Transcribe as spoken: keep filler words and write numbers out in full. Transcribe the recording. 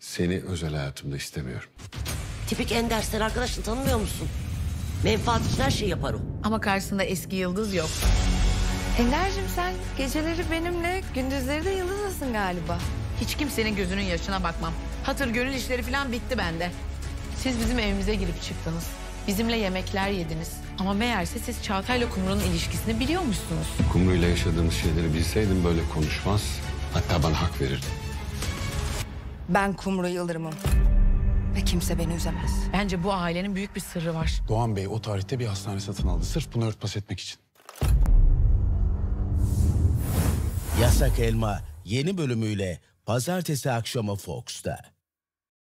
Seni özel hayatımda istemiyorum. Tipik Ender, sen arkadaşını tanımıyor musun? Menfaat için her şeyi yapar o. Ama karşısında eski Yıldız yok. Ender'cim sen geceleri benimle, gündüzleri de Yıldız'lasın galiba. Hiç kimsenin gözünün yaşına bakmam. Hatır gönül işleri falan bitti bende. Siz bizim evimize girip çıktınız. Bizimle yemekler yediniz. Ama meğerse siz Çağatay'la Kumru'nun ilişkisini biliyormuşsunuz. Kumru'yla yaşadığımız şeyleri bilseydim böyle konuşmaz. Hatta bana hak verirdin. Ben Kumru Yıldırım'ım. Ve kimse beni üzemez. Bence bu ailenin büyük bir sırrı var. Doğan Bey o tarihte bir hastane satın aldı. Sırf bunu örtbas etmek için. Yasak Elma yeni bölümüyle pazartesi akşamı Fox'ta.